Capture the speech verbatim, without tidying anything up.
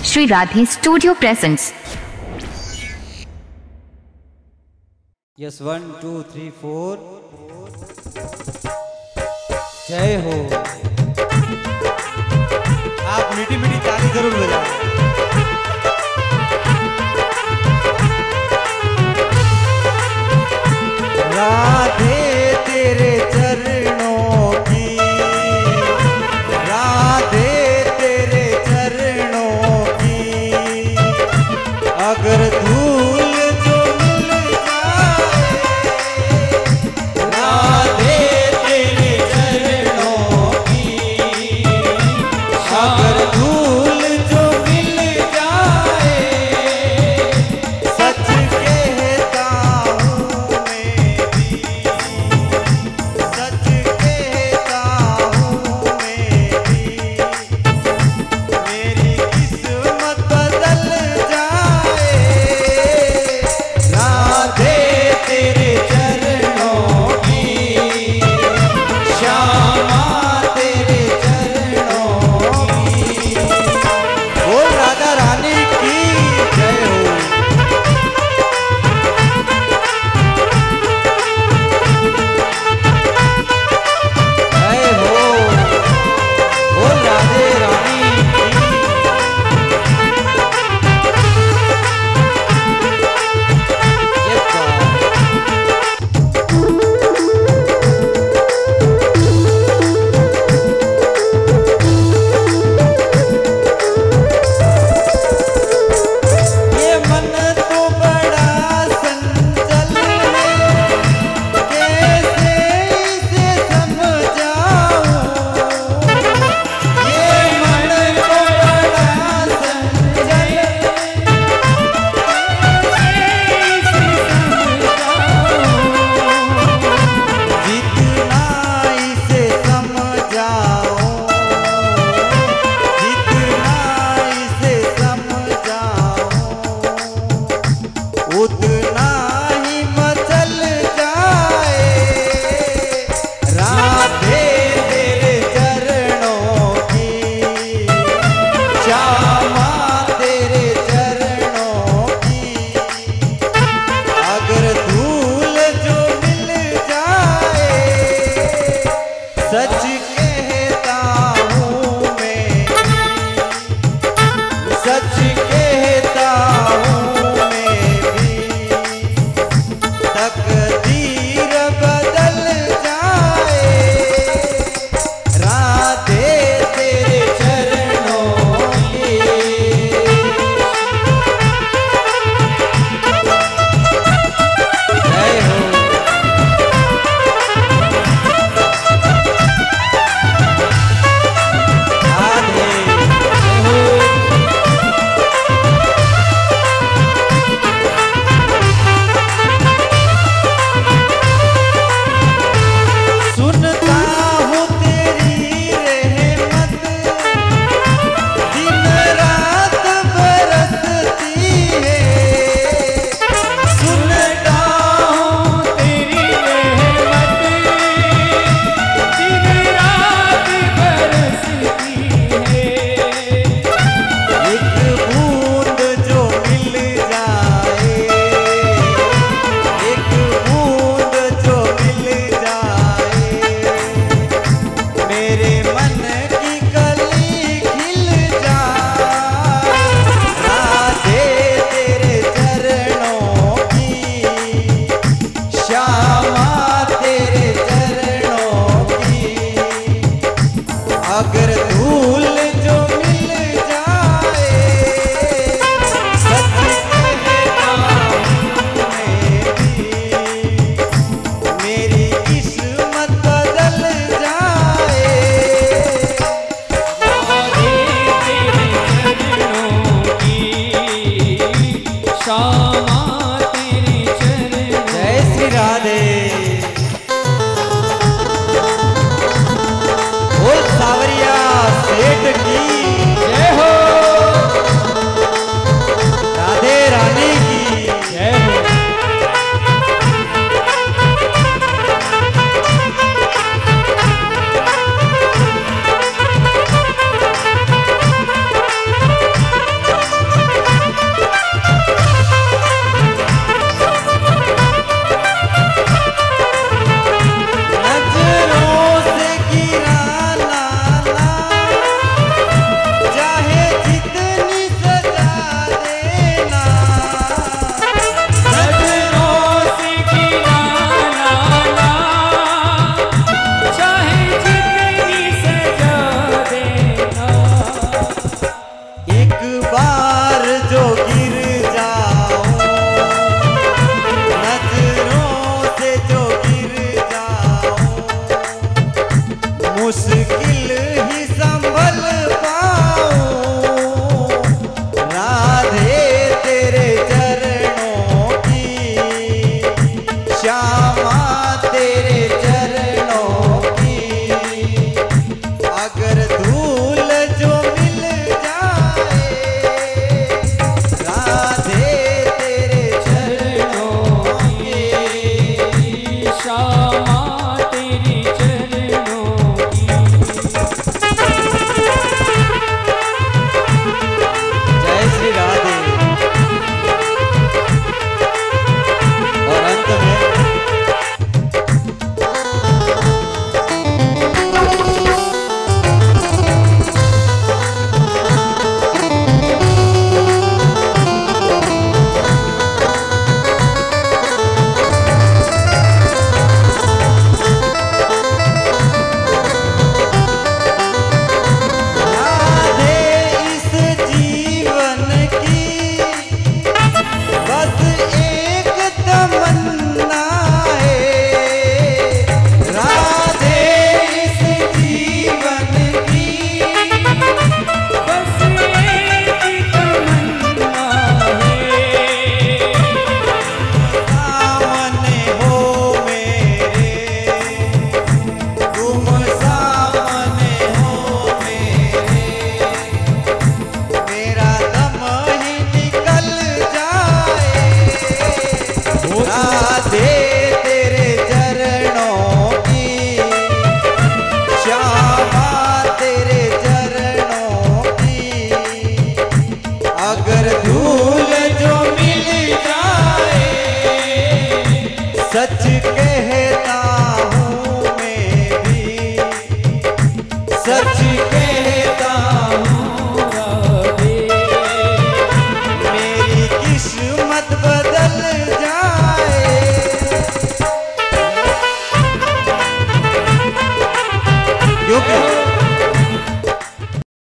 Shri Radhe Studio presents. Yes, one, two, three, four. जय हो। आप मीठी मीठी ताली जरूर बजाएं। राधे तेरे चरणों की, राधे तेरे चरणों की, अगर धूल जो मिल जाए, राधे तेरे चरणों की, अगर धूल जो मिल जाए, सच कहता हूँ मैं भी, सच कहता हूँ मैं भी, मेरी किस्मत बदल जाए, राधे तेरे चरणों की, श्यामा तेरे चरणों की। बोल राधा रानी की जय हो। जय हो। बोल राधे रानी की। ये बात। ये मन तो बड़ा संचल है, कैसे इसे समझाऊं। ये मन तो बड़ा संचल है, कैसे इसे समझाऊं। जितना इसे समझाऊं, जितना इसे समझाऊं, उतना ही मचल जाए, राधे तेरे चरणों की, श्यामा तेरे चरणों की, अगर धूल जो मिल जाए, सच कहता हूँ मैं, सच कहता हूँ मैं भी, तकदीर बदल जाए, राधे तेरे चरणों की। जय हो। राधे जय हो। सुनता हूँ तेरी रहमत, दिन रात बरसती है। सुनता हूँ तेरी रहमत, दिन रात बरसती है। एक बूंद जो मिल जाए, एक बूंद जो मिल जाए, मेरे मन की कली खिल जाए, राधे तेरे चरणों की, श्यामा तेरे चरणों की, अगर धूल